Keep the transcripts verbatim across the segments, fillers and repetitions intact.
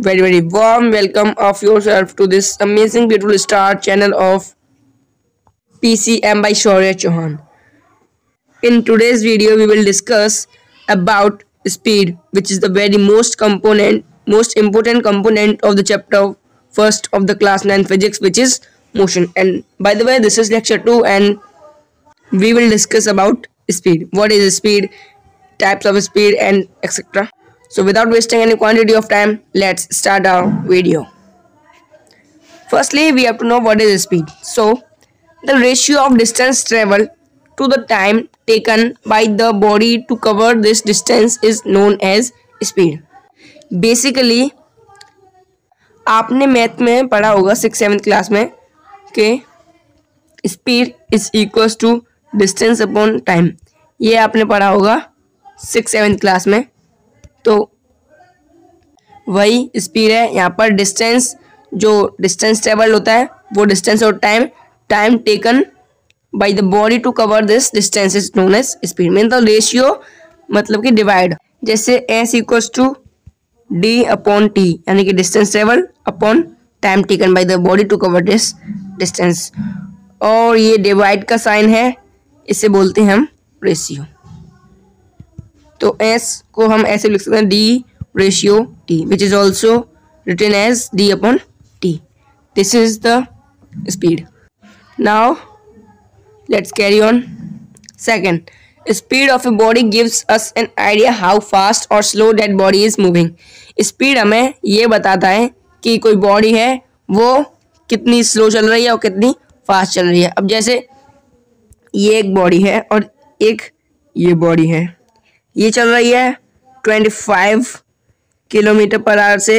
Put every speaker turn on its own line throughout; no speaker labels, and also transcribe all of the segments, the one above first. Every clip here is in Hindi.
very very warm welcome of yourself to this amazing beautiful star channel of P C M by Shaurya Chauhan. In today's video we will discuss about speed, which is the very most component most important component of the chapter first of the class nine physics, which is motion. And by the way, this is lecture two and we will discuss about speed. What is speed, types of speed, and etc. So without wasting any quantity of time, let's start our video. Firstly, we have to know what is speed. So the ratio of distance traveled to the time taken by the body to cover this distance is known as speed. Basically आपने मैथ में पढ़ा होगा सिक्स सेवन्थ क्लास में कि speed is equals to distance upon time. ये आपने पढ़ा होगा सिक्स सेवन्थ क्लास में. तो वही स्पीड है. यहाँ पर डिस्टेंस, जो डिस्टेंस ट्रेवल होता है वो डिस्टेंस और time time taken by the body to cover this distance is known as speed. Mean the ratio मतलब कि डिवाइड. जैसे S equals to D upon T, यानी कि distance travel upon time taken by the body to cover this distance. और ये डिवाइड का साइन है, इसे बोलते हैं हम रेशियो. तो एस को हम ऐसे लिख सकते हैं D ratio T, which is also written as D upon T. This is the speed. Now let's carry on. Second, speed of a body gives us an idea how fast or slow that body is moving. Speed हमें ये बताता है कि कोई बॉडी है वो कितनी स्लो चल रही है और कितनी फास्ट चल रही है. अब जैसे ये एक बॉडी है और एक ये बॉडी है. ये चल रही है पच्चीस किलोमीटर पर आवर से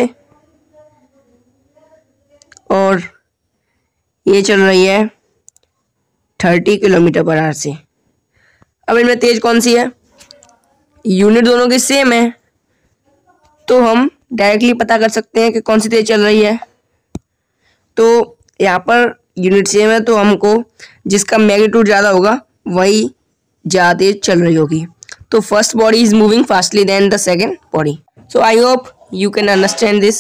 और ये चल रही है तीस किलोमीटर पर आवर से. अब इनमें तेज कौन सी है? यूनिट दोनों की सेम है, तो हम डायरेक्टली पता कर सकते हैं कि कौन सी तेज चल रही है. तो यहाँ पर यूनिट सेम है, तो हमको जिसका मैग्नीट्यूड ज़्यादा होगा वही ज़्यादा तेज चल रही होगी. तो first body is moving fastly then the second body. So I hope you can understand this.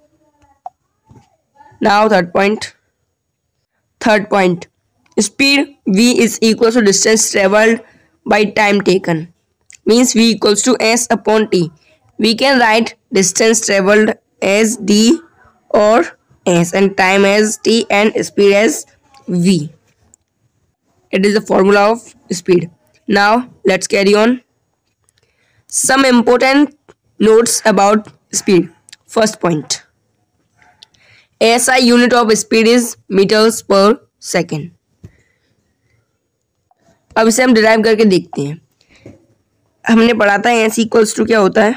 Now third point. Third point, speed v is equal to distance traveled by time taken, means v equals to s upon t. We can write distance traveled as d or s and time as t and speed as v. It is the formula of speed. Now let's carry on. Some important notes about speed. First point, S I unit of speed is meters per second. अब इसे हम डिराइव करके देखते हैं. हमने पढ़ा था एस इक्वल्स टू क्या होता है,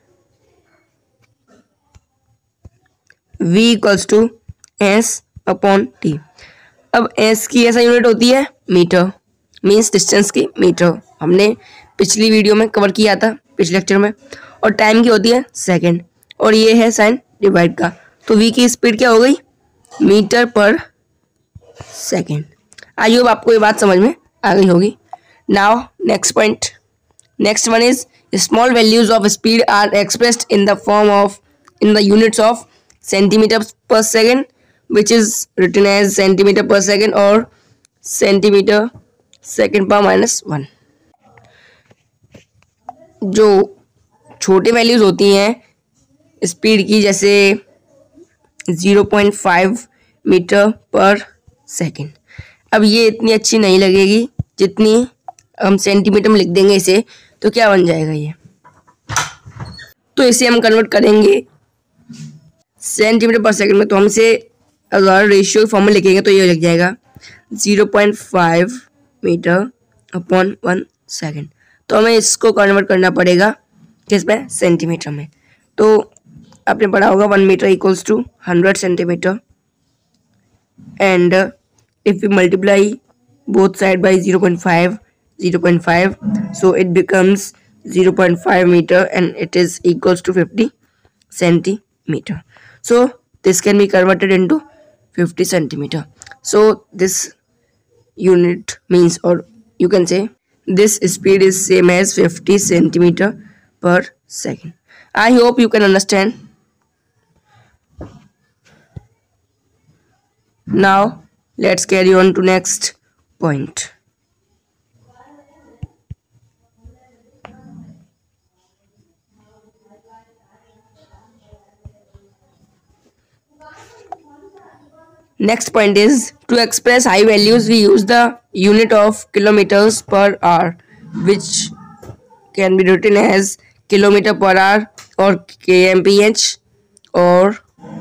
v equals to S upon T. अब एस की ऐसा यूनिट होती है मीटर, मींस डिस्टेंस की मीटर. हमने पिछली वीडियो में कवर किया था, पिछले लेक्चर में. और टाइम की होती है सेकंड, और ये है साइन डिवाइड का. तो v की स्पीड क्या हो गई, मीटर पर सेकेंड. आई होप आपको ये बात समझ में आ गई होगी. Now next point. Next one is small values of speed are expressed in the form of in the units of centimetre per second, which is written as centimetre per second और centimetre second per minus one. जो छोटी वैल्यूज होती हैं स्पीड की, जैसे zero point five metre per second. अब ये इतनी अच्छी नहीं लगेगी जितनी हम सेंटीमीटर में लिख देंगे इसे, तो क्या बन जाएगा ये. तो इसे हम कन्वर्ट करेंगे सेंटीमीटर पर सेकंड में. तो हम इसे अगर रेशियो फॉर्म में लिखेंगे तो ये लिख जाएगा zero point five metre upon one second. तो हमें इसको कन्वर्ट करना पड़ेगा किस में, सेंटीमीटर में. तो आपने पढ़ा होगा one metre equals to hundred centimetre, and if we multiply both side by zero point five, zero point five, so it becomes zero point five meter and it is equals to fifty centimeter. So this can be converted into fifty centimeter. So this unit means, or you can say this speed is same as fifty centimeter per second. I hope you can understand. Now let's carry on to next point. Next point is, to express high values we use the unit of kilometers per hour, which can be written as kilometer per hour or kmph or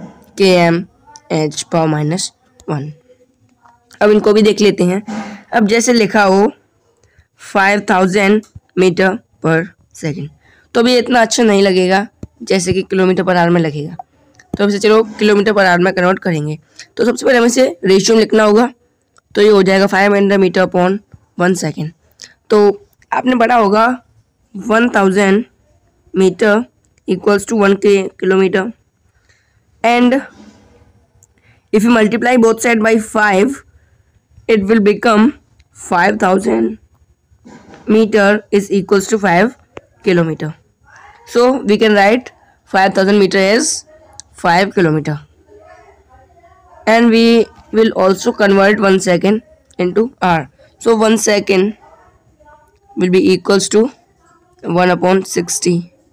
kmh power minus one. अब इनको भी देख लेते हैं. अब जैसे लिखा हो five thousand metre per second, तो अभी इतना अच्छा नहीं लगेगा जैसे कि किलोमीटर पर आवर में लगेगा. तो अब से चलो किलोमीटर पर आवर में कन्वर्ट करेंगे. तो सबसे पहले हमें इसे रेशियो में लिखना होगा. तो ये हो जाएगा five hundred metre upon one second. तो आपने पढ़ा होगा one thousand metre equals to one के kilometre. And if you multiply both side by five, it will become five thousand meter is equals to five kilometer. So we can write five thousand meter as five kilometer, and we will also convert one second into hour. So one second will be equals to one upon sixty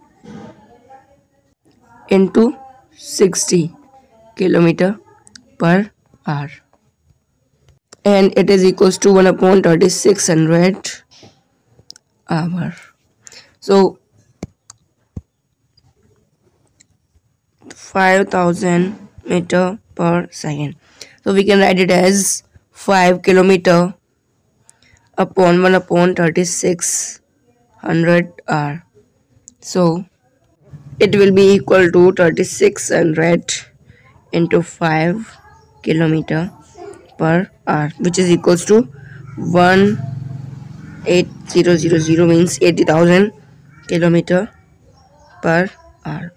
into sixty kilometer per hour, and it is equals to one upon thirty-six hundred hour. So five thousand meter per second. So we can write it as five kilometer upon one upon thirty-six hundred hour. So it will be equal to thirty-six hundred into five kilometer per hour, which is equals to one eight zero zero zero, means eighty thousand kilometer per hour.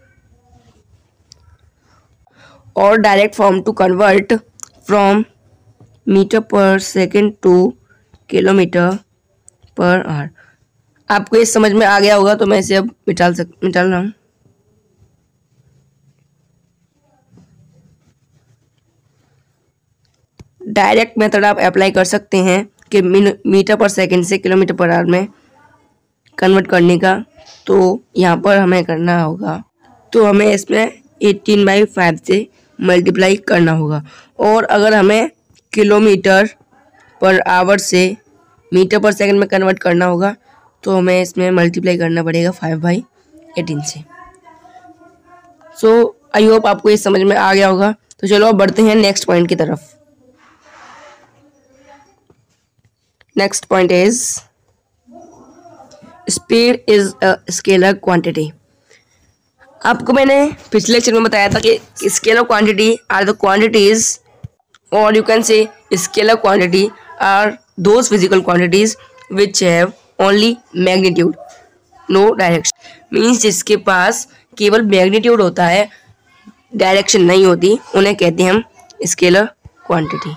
Or direct form to convert from meter per second to kilometer per hour. आपको ये समझ में आ गया होगा, तो मैं इसे अब मिटाल सक मिटाल रहा हूँ. डायरेक्ट मेथड आप अप्लाई कर सकते हैं कि मीटर पर सेकंड से किलोमीटर पर आवर में कन्वर्ट करने का. तो यहाँ पर हमें करना होगा, तो हमें इसमें एटीन बाई फाइव से मल्टीप्लाई करना होगा. और अगर हमें किलोमीटर पर आवर से मीटर पर सेकंड में कन्वर्ट करना होगा, तो हमें इसमें मल्टीप्लाई करना पड़ेगा फाइव बाई एटीन से. सो आई होप आपको ये समझ में आ गया होगा. तो चलो अब बढ़ते हैं नेक्स्ट पॉइंट की तरफ. Next point is, speed is a scalar quantity. आपको मैंने पिछले लेक्चर में बताया था कि scalar quantity are the quantities, or you can say scalar quantity are those physical quantities which have only magnitude, no direction. Means जिसके पास केवल magnitude होता है, डायरेक्शन नहीं होती, उन्हें कहते हैं हम scalar quantity.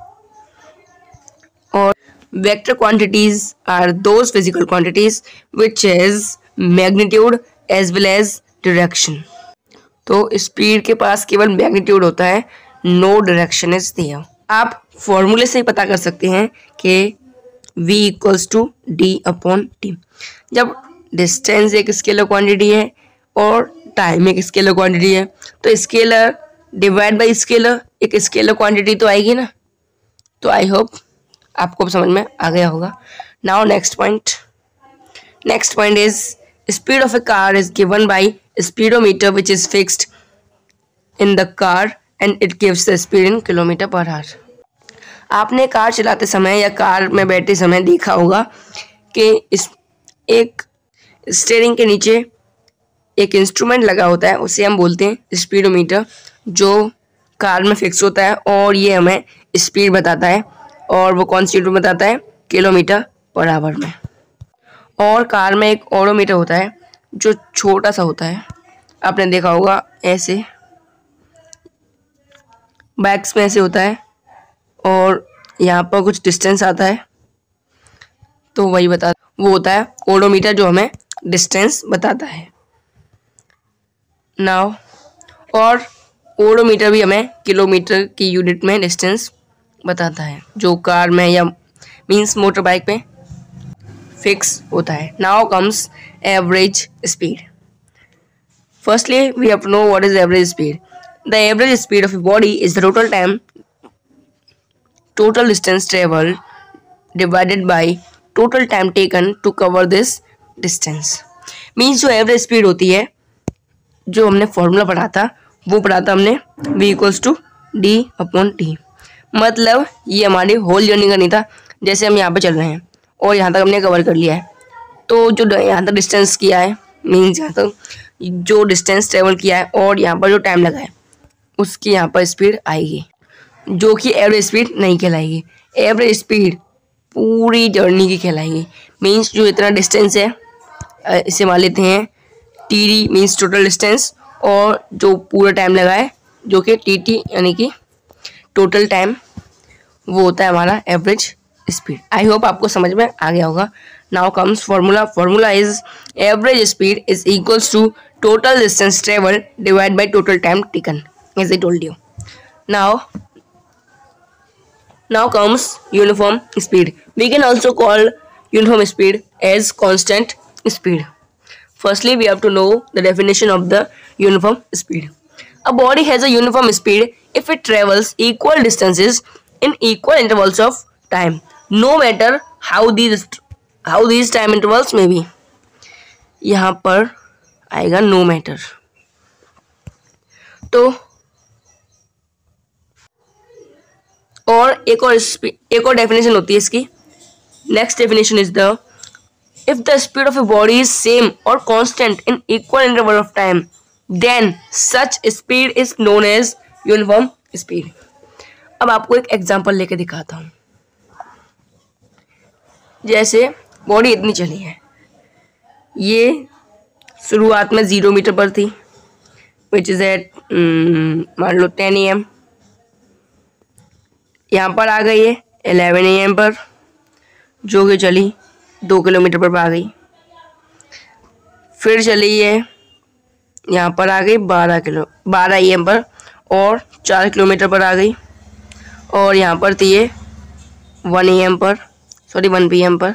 और vector quantities are those physical quantities which has magnitude as well as direction. तो स्पीड के पास केवल मैग्नीट्यूड होता है, नो डायरेक्शन इज देयर. आप फॉर्मूले से ही पता कर सकते हैं कि v equals to D upon T. जब डिस्टेंस एक स्केलर क्वांटिटी है और टाइम एक स्केलर क्वांटिटी है, तो स्केलर डिवाइड बाय स्केलर एक स्केलर क्वांटिटी तो आएगी ना. तो आई होप आपको समझ में आ गया होगा. Now next point. Next point is, speed of a car is given by speedometer which is fixed in the car and it gives the speed in kilometre per hour. आपने कार चलाते समय या कार में बैठते समय देखा होगा कि इस एक स्टीयरिंग के नीचे एक इंस्ट्रूमेंट लगा होता है, उसे हम बोलते हैं स्पीडोमीटर, जो कार में फिक्स होता है और ये हमें स्पीड बताता है. और वो कौन सी यूनिट बताता है? किलोमीटर पर आवर में. और कार में एक ओडोमीटर होता है जो छोटा सा होता है, आपने देखा होगा ऐसे बाइक्स में ऐसे होता है, और यहाँ पर कुछ डिस्टेंस आता है, तो वही बता वो होता है ओडोमीटर जो हमें डिस्टेंस बताता है. नाउ और ओडोमीटर भी हमें किलोमीटर की यूनिट में डिस्टेंस बताता है, जो कार में या मीन्स मोटर बाइक पे फिक्स होता है। Now comes average speed. Firstly we have to know what is average speed. The average speed of a body is the total time total distance travel divided by total time taken to cover this distance. Means जो एवरेज स्पीड होती है, जो हमने फॉर्मूला पढ़ा था वो पढ़ा था हमने v equals to D upon T. मतलब ये हमारी होल जर्नी का नहीं था। जैसे हम यहाँ पे चल रहे हैं और यहाँ तक हमने कवर कर लिया है, तो जो यहाँ तक डिस्टेंस किया है, मीन्स यहाँ तक जो डिस्टेंस ट्रेवल किया है और यहाँ पर जो टाइम लगा है, उसकी यहाँ पर स्पीड आएगी, जो कि एवरेज स्पीड नहीं कहलाएगी। एवरेज स्पीड पूरी जर्नी की कहलाएगी। मीन्स जो इतना डिस्टेंस है, इसे मान लेते हैं T D means total distance, और जो पूरा टाइम लगा है जो कि टी टी यानी कि टोटल टाइम, वो होता है हमारा एवरेज स्पीड। आई होप आपको समझ में आ गया होगा। Now comes formula. Formula is average speed is equals to total distance travel divide by total time taken, as I told you. Now now comes uniform speed. We can also call uniform speed as constant speed. Firstly, we have to know the definition of the uniform speed. A body has a uniform speed if it travels equal distances in equal intervals of time, no matter how these how these time intervals may be. यहाँ पर आएगा no matter. तो और एक और एक और डेफिनेशन होती है इसकी. Next definition is the if the speed of a body is same or constant in equal interval of time, then such speed is known as uniform speed. अब आपको एक एग्जांपल लेके दिखाता हूँ. जैसे बॉडी इतनी चली है, ये शुरुआत में जीरो मीटर पर थी, विच इज एट मान लो टेन ए एम. यहाँ पर आ गई है इलेवन ए एम पर, जो कि चली दो किलोमीटर पर आ गई. फिर चली है यहाँ पर आ गई बारह किलो बारह ए एम पर और चार किलोमीटर पर आ गई. और यहाँ पर थी ये वन ए एम पर सॉरी वन पी एम पर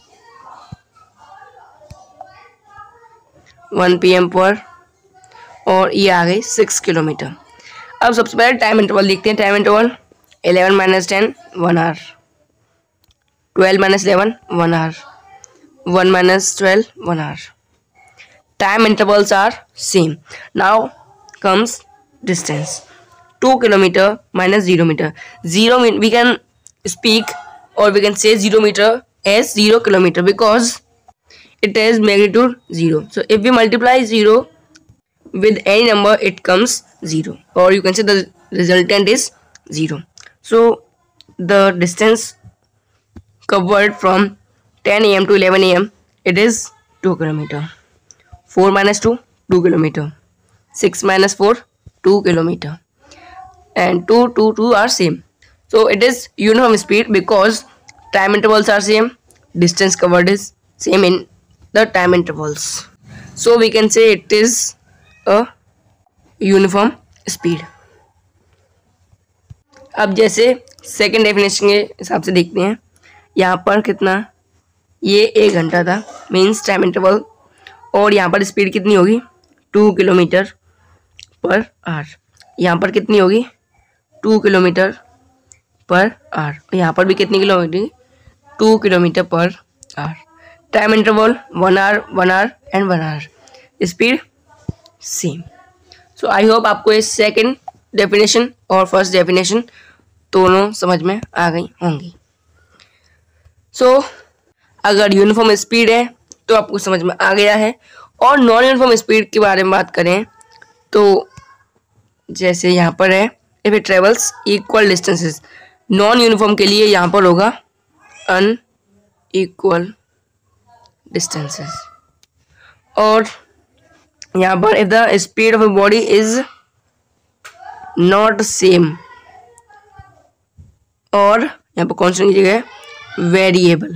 वन पी एम पर और ये आ गई सिक्स किलोमीटर. अब सबसे पहले टाइम इंटरवल देखते हैं. Time interval eleven minus ten one hour, twelve minus eleven one hour, one minus twelve, one hour. Time intervals are same. Now comes distance. two kilometer minus zero meter. Zero mean we can speak or we can say zero meter as zero kilometer because it has magnitude zero. So if we multiply zero with any number, it comes zero, or you can say the resultant is zero. So the distance covered from ten a m to eleven a m it is two kilometer. four minus two, two kilometer. six minus four, two kilometer. And two, two, two are same. So it is uniform speed because time intervals are same, distance covered is same in the time intervals. So we can say it is a uniform speed. अब जैसे सेकेंड डेफिनेशन के हिसाब से देखते हैं. यहाँ पर कितना, ये एक घंटा था मीन्स टाइम इंटरवल, और यहाँ पर स्पीड कितनी होगी टू किलोमीटर पर आवर. यहाँ पर कितनी होगी टू किलोमीटर पर आवर. यहाँ पर भी कितनी kilometre two kilometre per hour. Time interval one hour one hour and one hour. Speed same. So I hope आपको ये सेकंड डेफिनेशन और फर्स्ट डेफिनेशन दोनों समझ में आ गई होंगी. सो so, अगर यूनिफॉर्म स्पीड है तो आपको समझ में आ गया है. और नॉन यूनिफॉर्म स्पीड के बारे में बात करें तो जैसे यहाँ पर है if it travels equal distances. Non uniform के लिए यहाँ पर होगा अनइक्वल डिस्टेंसेस. और यहाँ पर if the speed of a body is not same, और यहाँ पर कॉन्स्टेंट की जगह variable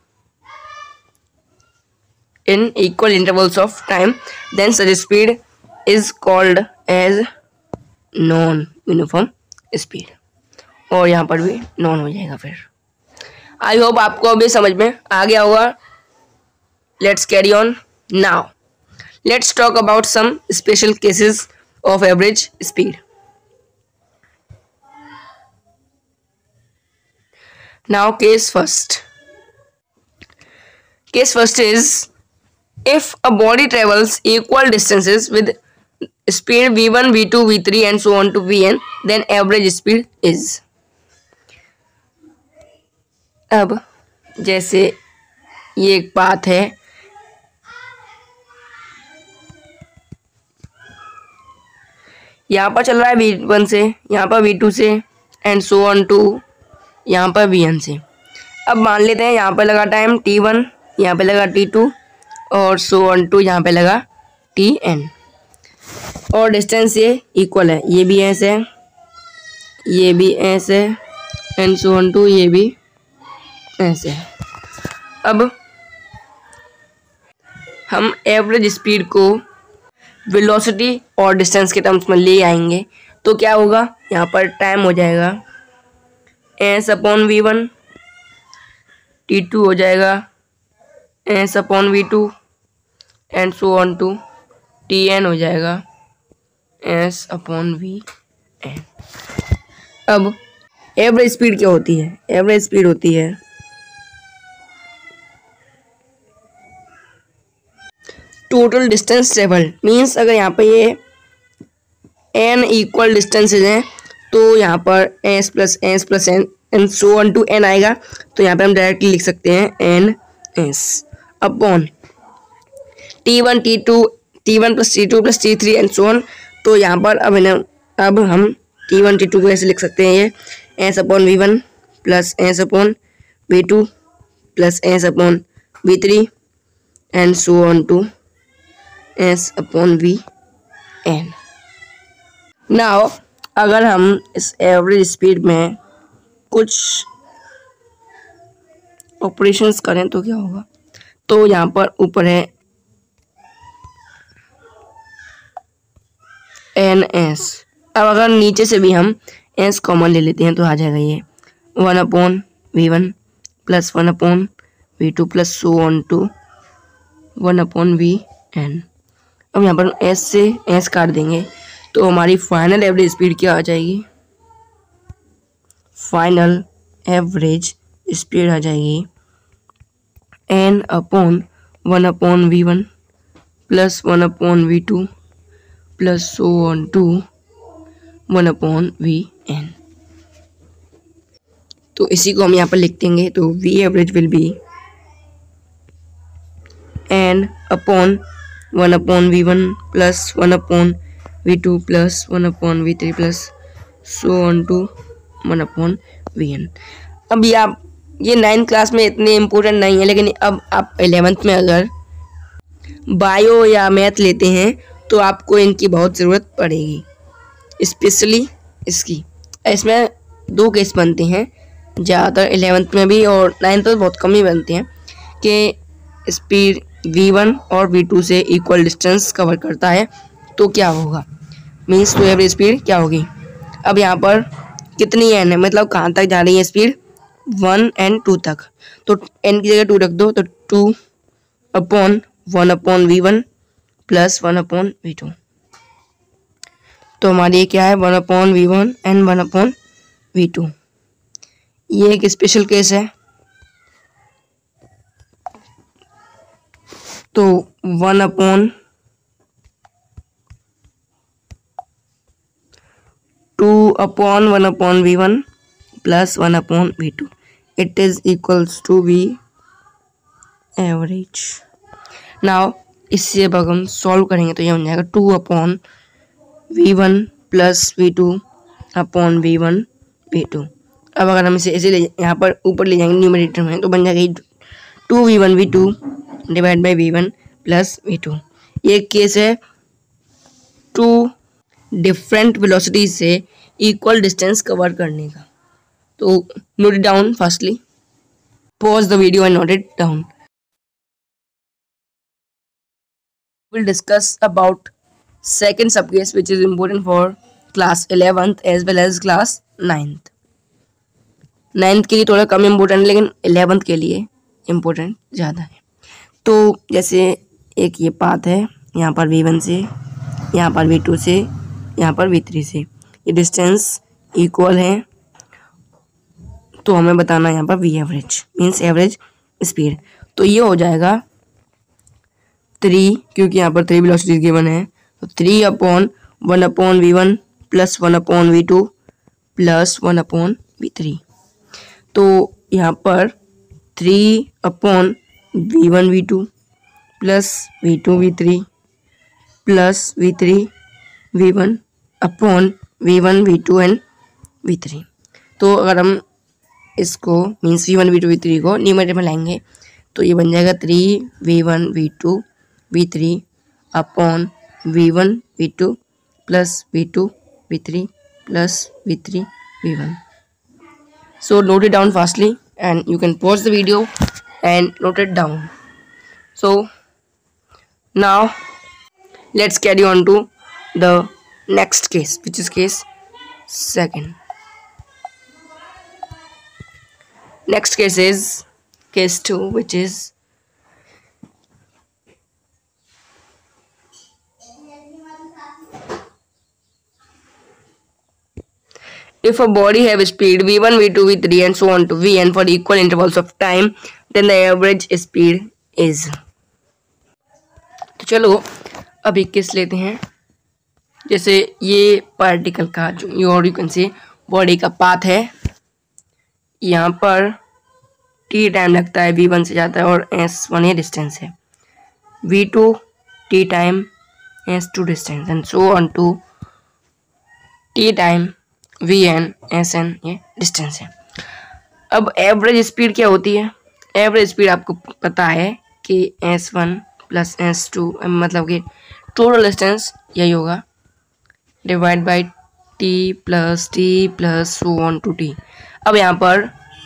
in equal intervals of time, then such speed is called as non uniform speed, और यहाँ पर भी नॉन हो जाएगा। फिर आई होप आपको अभी समझ में आ गया होगा। Let's carry on now. Let's talk about some special cases of average speed. Now case first. Case first is if a body travels equal distances with speed v one, v two, v three and so on to vn, then average speed is. अब जैसे ये एक बात है, यहाँ पर चल रहा है v वन से, यहाँ पर v टू से एंड सो ऑन टू यहाँ पर vn से। अब मान लेते हैं यहाँ पर लगा टाइम टी वन, यहाँ पे लगा टी टू और सो ऑन टू यहाँ पे लगा tn, और डिस्टेंस ये इक्वल है, ये भी ऐसे है, ये भी ऐसे है एंड सो ऑन टू ये भी ऐसे है। अब हम एवरेज स्पीड को वेलोसिटी और डिस्टेंस के टर्म्स में ले आएंगे तो क्या होगा, यहाँ पर टाइम हो जाएगा S upon V one, T two हो जाएगा S upon V two and so on to T N हो जाएगा एस अपॉन वी एन। अब एवरेज स्पीड क्या होती है, एवरेज स्पीड होती है टोटल डिस्टेंस ट्रेवल। मीन्स अगर यहाँ पर ये एन इक्वल डिस्टेंसेज हैं तो यहाँ पर S plus S plus N and so on to N आएगा, तो यहाँ पे हम डायरेक्टली लिख सकते हैं N S upon T one T two T one plus T two plus T three and so on. तो यहाँ पर अब अब हम टी वन टी टू को ऐसे लिख सकते हैं, ये S upon V one plus S upon V two plus S upon V three and so on to S upon V N. Now अगर हम इस एवरेज स्पीड में कुछ ऑपरेशंस करें तो क्या होगा, तो यहाँ पर ऊपर है एन एस। अब अगर नीचे से भी हम एस कॉमन ले लेते हैं तो आ जाएगा ये one upon V one plus one upon V two plus so on to one upon V N. अब यहाँ पर एस से एस काट देंगे तो हमारी फाइनल एवरेज स्पीड क्या आ जाएगी, फाइनल एवरेज स्पीड आ जाएगी N upon one upon V one plus one upon V two plus so on to one upon V N. तो इसी को हम यहाँ पर लिख देंगे, तो V average will be N upon one upon V one plus one upon V two plus one upon V three plus so on to one upon V N. अब ये आप ये नाइन्थ क्लास में इतने इम्पोर्टेंट नहीं है, लेकिन अब आप एलेवेंथ में अगर बायो या मैथ लेते हैं तो आपको इनकी बहुत ज़रूरत पड़ेगी, स्पेशली इसकी। इसमें दो केस बनते हैं ज़्यादातर एलेवेंथ में भी, और नाइन्थ में बहुत कम ही बनते हैं कि स्पीड वी वन और वी टू से इक्वल डिस्टेंस कवर करता है तो क्या होगा, मीन्स तो एवरेज स्पीड क्या होगी। अब यहाँ पर कितनी एन है, मतलब कहाँ तक जा रही है स्पीड, वन एंड टू तक, तो एन की जगह टू रख दो, तो two upon one upon V one plus one upon V two. तो हमारी क्या है, one upon V one and one upon V two. ये एक स्पेशल केस है, तो one upon two upon one upon V one plus one upon V two, it is equals to V average. Now इससे अब हम सॉल्व करेंगे तो ये बन जाएगा two upon V one plus V to upon V one V two. अब अगर हम इसे ऐसे ले यहाँ पर ऊपर ले जाएंगे न्यूमरेटर में तो बन जाएगा two V one V two divide by V one plus V two. ये केस है टू डिफरेंट वेलोसिटी से इक्वल डिस्टेंस कवर करने का। तो note it down, firstly pause the video and note it down. We'll discuss about second subcase which is important for class eleventh as well as class ninth. Ninth के लिए थोड़ा कम इम्पोर्टेंट, लेकिन इलेवेंथ के लिए इम्पोर्टेंट ज़्यादा है। तो जैसे एक ये पाथ है, यहाँ पर वी वन से, यहाँ पर वी टू से, यहाँ पर वी थ्री से, ये डिस्टेंस इक्वल है, तो हमें बताना है यहाँ पर V average means average speed. तो ये हो जाएगा थ्री, क्योंकि यहाँ पर थ्री वेलोसिटीज गिवन है, तो three upon one upon V one plus one upon V two plus one upon V three. तो यहाँ पर three upon V one V two plus V two V three plus V three V one upon V one V two and V three. तो अगर हम इसको means V one V two V three को न्यूमरेटर में लाएंगे तो ये बन जाएगा three V one V two V three upon V one V two plus V two V three plus V three V one. So note it down fastly and you can pause the video and note it down. So now let's carry on to the next case, which is case second. Next case is case two, which is if a body have speed v one, v two, v three and so on to vn for equal intervals of time, then the average speed is. तो चलो अब एक केस लेते हैं। जैसे ये पार्टिकल का जो your you can say body का पाथ है, यहाँ पर t टाइम लगता है, v वन से जाता है और s वन ये डिस्टेंस है, v two t time, s two distance and so on to t time V N S N ये डिस्टेंस है। अब एवरेज स्पीड क्या होती है? एवरेज स्पीड आपको पता है कि S one plus S two मतलब कि टोटल डिस्टेंस यही होगा divide by T plus T plus so on to T. अब यहाँ पर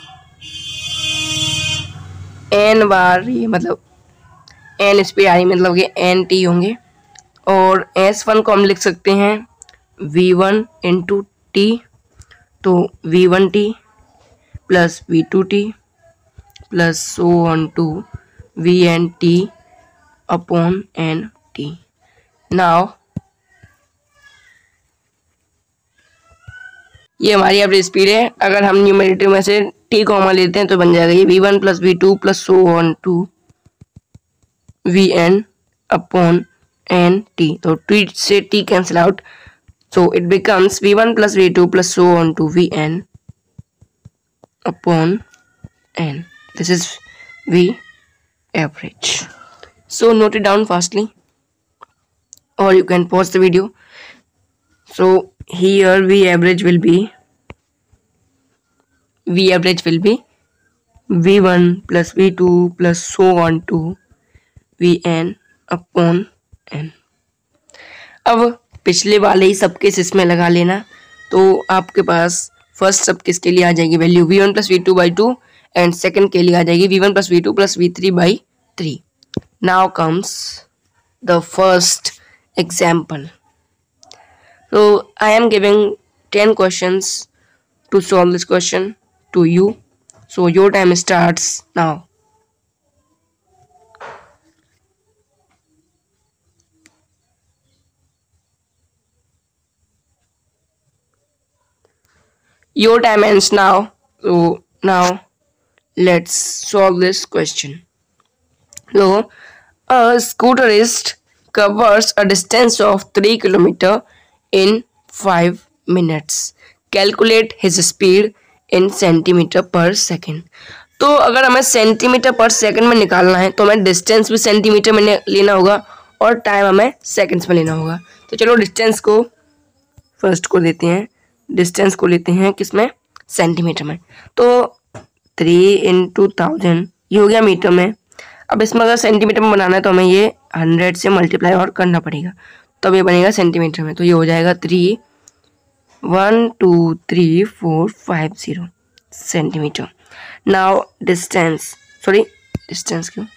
एन बार ये मतलब एन स्पीड आई मतलब कि एन टी होंगे और एस वन को हम लिख सकते हैं वी वन इंटू टी, तो V one T plus V two T plus so on to V N T upon N T. Now ये हमारी एवरेज स्पीड है। अगर हम न्यूमरेटर में से टी कॉमन लेते हैं तो बन जाएगा ये V one plus V two plus so on to V N upon N T. तो टी से T cancel out, so it becomes v one plus v two plus so on to vn upon n. This is v average. So note it down fastly or you can pause the video. So here v average will be v average will be v one plus v two plus so on to vn upon n. अब पिछले वाले ही सब केस इसमें लगा लेना, तो आपके पास फर्स्ट सब केस के लिए आ जाएगी value V one plus V two by two and second के लिए आ जाएगी V one plus V two plus V three by three. Now comes the first example. So I am giving ten questions to solve this question to you. So your time starts now. Your time ends now. So now let's solve this question. So a scooterist covers a distance of three kilometers in five minutes. Calculate his speed in centimeter per second. तो अगर हमें सेंटीमीटर पर सेकंड में निकालना है तो हमें डिस्टेंस भी सेंटीमीटर में लेना होगा और टाइम हमें सेकंड्स में लेना होगा. तो चलो डिस्टेंस को फर्स्ट को लेते हैं, डिस्टेंस को लेते हैं किसमें? सेंटीमीटर में. तो थ्री इंटू थाउजेंड ये हो गया मीटर में. अब इसमें अगर सेंटीमीटर में बनाना है तो हमें ये हंड्रेड से मल्टीप्लाई और करना पड़ेगा, तब ये बनेगा सेंटीमीटर में. तो ये हो जाएगा three one two three four five zero centimetre. Now distance sorry distance क्यों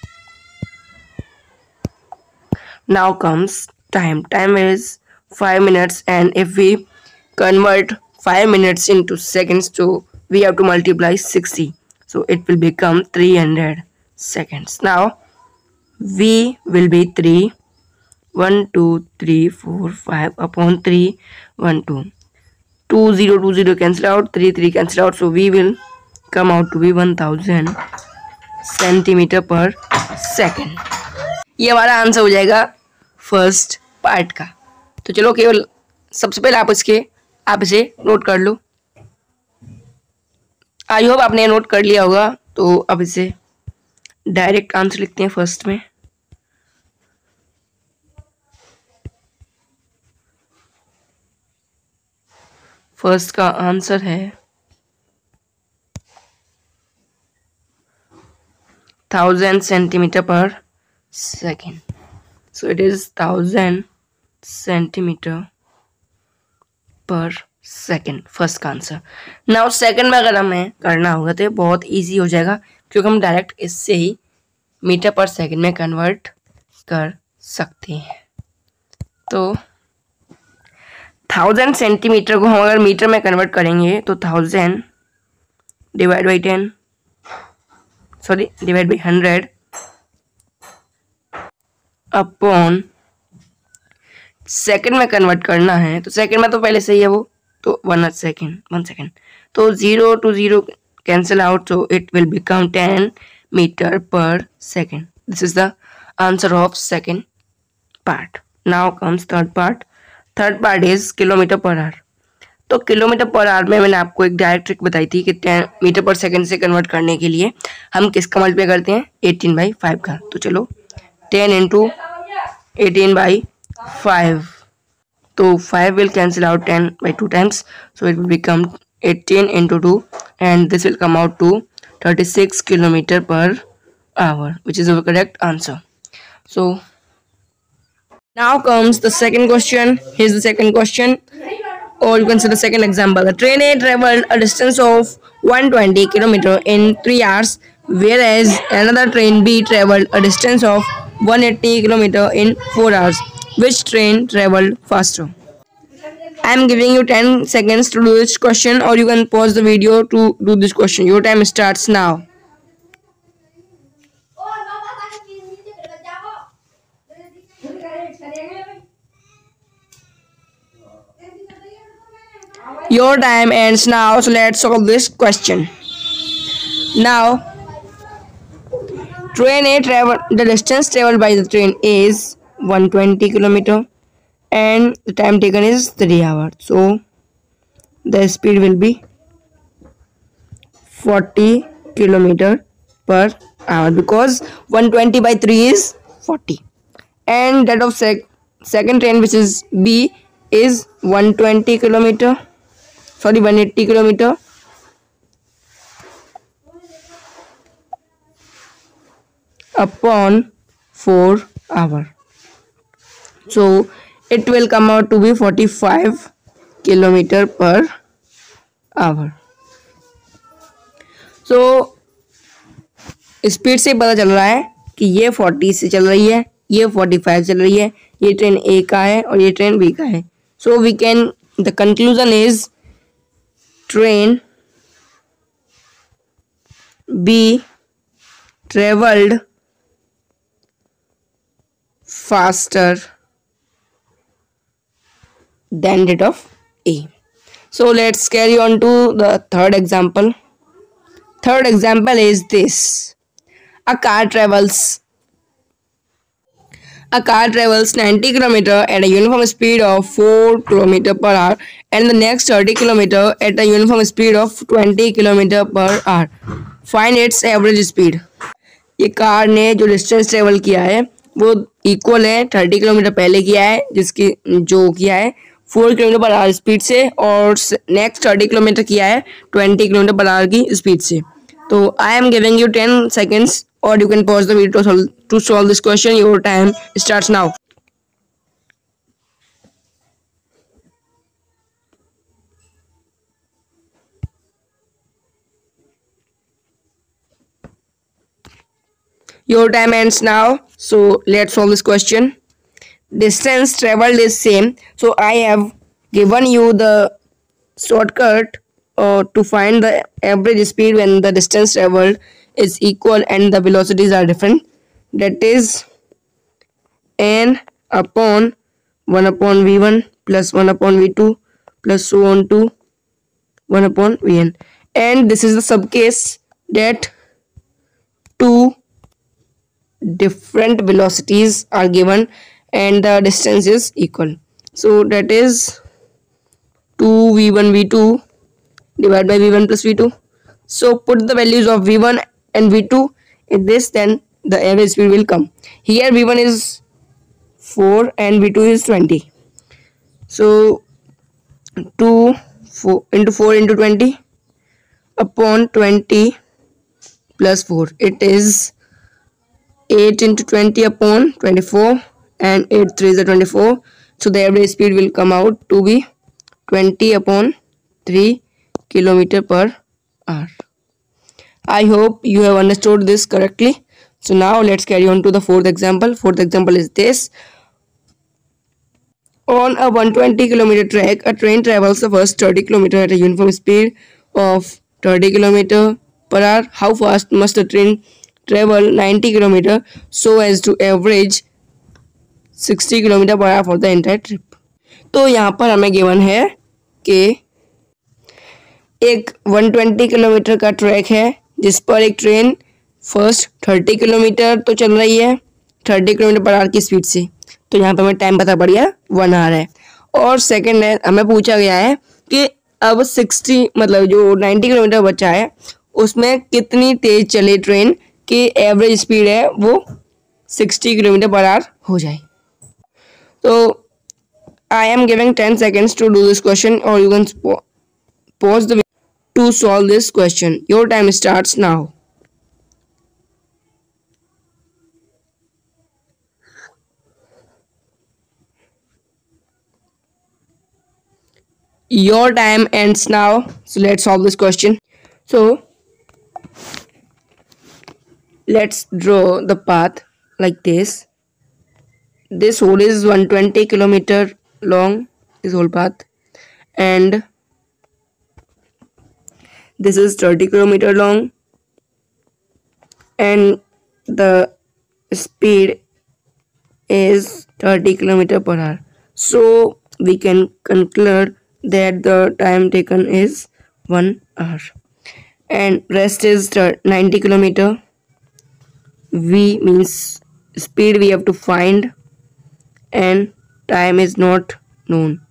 now comes time. Time is five minutes and if we convert five minutes into seconds, so we have to multiply sixty, so it will become three hundred seconds. Now V will be three, one, two, three, four, five upon three, one, two, two, zero, two, zero cancel out, three, three cancel out, so V will come out to be one thousand centimetre per second. ये हमारा आंसर हो जाएगा फर्स्ट पार्ट का. तो चलो केवल सबसे पहले आप इसके आप इसे नोट कर लो. आई होप आपने नोट कर लिया होगा. तो अब इसे डायरेक्ट आंसर लिखते हैं फर्स्ट में. फर्स्ट का आंसर है thousand centimetre per second. So it is thousand centimetre per second first का आंसर. नाउ सेकेंड में अगर हमें करना होगा तो बहुत इजी हो जाएगा, क्योंकि हम डायरेक्ट इससे ही मीटर पर सेकेंड में कन्वर्ट कर सकते हैं. तो थाउजेंड सेंटीमीटर को हम अगर मीटर में कन्वर्ट करेंगे तो thousand divide by ten sorry divide by hundred upon second में कन्वर्ट करना है. तो सेकेंड में तो पहले से ही है वो, तो वन सेकेंड वन सेकेंड तो zero two zero cancel out, so it will become ten metre per second. This is the answer of second part. Now comes third part. Third part is kilometre per hour. तो किलोमीटर पर आवर में मैंने आपको एक डायरेक्ट ट्रिक बताई थी कि टेन मीटर पर सेकंड से कन्वर्ट करने के लिए हम किसका मल्टीप्लाई करते हैं, एटीन बाई फाइव का. तो चलो ten into eighteen by five, तो five will cancel out ten by two times, so it will become eighteen into two and this will come out to thirty six kilometre per hour, which is our correct answer. So now comes the second question. Here's the second question, or you can say the second example. The train A traveled a distance of one hundred twenty kilometers in three hours, whereas another train B traveled a distance of one hundred eighty kilometers in four hours. Which train traveled faster? I am giving you ten seconds to do this question, or you can pause the video to do this question. Your time starts now. Your time ends now, so let's solve this question. Now, train A travel the distance traveled by the train is one hundred twenty kilometers and the time taken is three hours. So the speed will be forty kilometers per hour, because one hundred twenty by three is forty, and that of sec second train, which is B, is one hundred twenty kilometers. Sorry, one hundred eighty kilometers upon four hours. So it will come out to be forty-five kilometers per hour. So speed से पता चल रहा है कि ये forty से चल रही है, ये forty-five चल रही है, ये ट्रेन A का है और ये ट्रेन B का है. So we can the conclusion is train B traveled faster than that of A. So let's carry on to the third example. Third example is this. A car travels A car travels ninety kilometers at a uniform speed of four kilometers per hour and the next thirty kilometers at a uniform speed of twenty kilometers per hour. Find its average speed. ये कार ने जो डिस्टेंस ट्रेवल किया है वो इक्वल है थर्टी किलोमीटर पहले किया है, जिसकी जो किया है four kilometre per hour speed से, और नेक्स्ट थर्टी किलोमीटर किया है ट्वेंटी किलोमीटर पर आवर की स्पीड से. तो I am giving you ten seconds, or you can pause the video to solve, to solve this question. Your time starts now. Your time ends now, so let's solve this question. Distance traveled is same, so I have given you the shortcut uh, to find the average speed when the distance traveled is equal and the velocities are different. That is n upon one upon v one plus one upon v two plus so on to one upon vn. And this is the subcase that two different velocities are given and the distance is equal. So that is two v one v two divided by v one plus v two. So put the values of v one and v two in this, then the average speed will come. Here v one is four and v two is twenty. So two four into four into twenty upon twenty plus four, it is eight into twenty upon twenty-four, and eight three is twenty-four. So the average speed will come out to be twenty upon three kilometer per hour. I hope you have understood this correctly. So now let's carry on to the fourth example. Fourth example is this. On a one hundred twenty kilometer track, a train travels the first thirty kilometers at a uniform speed of thirty kilometers per hour. How fast must the train travel ninety kilometers so as to average sixty kilometers per hour for the entire trip? तो यहाँ पर हमें गिवन है कि एक एक सौ बीस किलोमीटर का ट्रैक है जिस पर एक ट्रेन फर्स्ट तीस किलोमीटर तो चल रही है तीस किलोमीटर पर आवर की स्पीड से। तो यहाँ पे हमें टाइम पता पड़ गया वन आवर है। और सेकंड है, हमें पूछा गया है कि अब साठ मतलब जो नब्बे किलोमीटर बचा है उसमें कितनी तेज चले ट्रेन की एवरेज स्पीड है वो साठ किलोमीटर पर आवर हो जाए। तो I am giving ten seconds to do this question, or you can pause the video to solve this question. Your time starts now. Your time ends now. So let's solve this question. So let's draw the path like this. This hole is one hundred twenty kilometer long, this whole path, and this is thirty kilometer long, and the speed is thirty kilometer per hour. So we can conclude that the time taken is one hour, and rest is ninety kilometer. V means speed we have to find, and time is not known.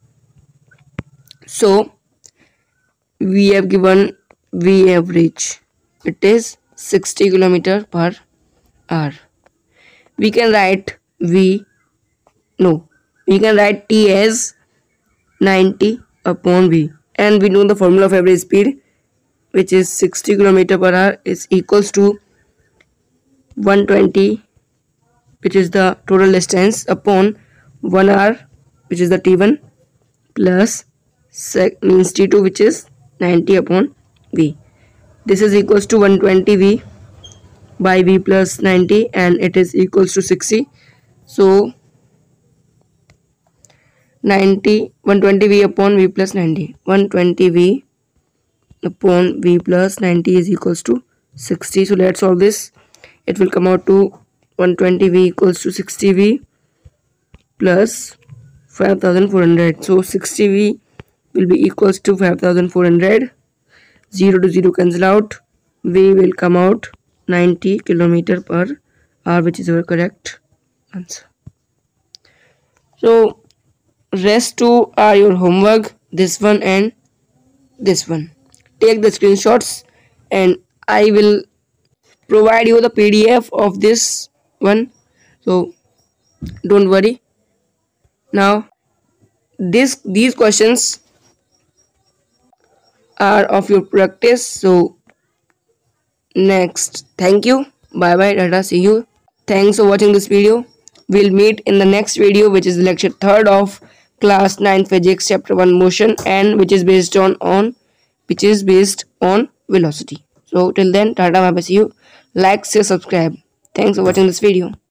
So we have given V average, it is sixty kilometer per hour. We can write V, no, we can write T as ninety upon V, and we know the formula of average speed, which is sixty kilometer per hour is equals to one hundred twenty, which is the total distance, upon one hour, which is the T one, plus sec means T two, which is ninety upon V. This is equals to one hundred twenty V by V plus ninety, and it is equals to sixty. So ninety, one hundred twenty V upon V plus ninety, one hundred twenty V upon V plus ninety is equals to sixty. So let's solve this. It will come out to one hundred twenty V equals to sixty V plus five thousand four hundred. So sixty V will be equals to five thousand four hundred. zero to zero cancel out. V will come out ninety kilometer per hour, which is our correct answer. So rest two are your homework, this one and this one. Take the screenshots and I will provide you the P D F of this one, so don't worry. Now this these questions are of your practice. So next, thank you, bye bye, tata, see you. Thanks for watching this video. We'll meet in the next video, which is lecture third of class nine physics chapter one motion, and which is based on on which is based on velocity. So till then, tata, bye bye, see you. Like, share, subscribe. Thanks for watching this video.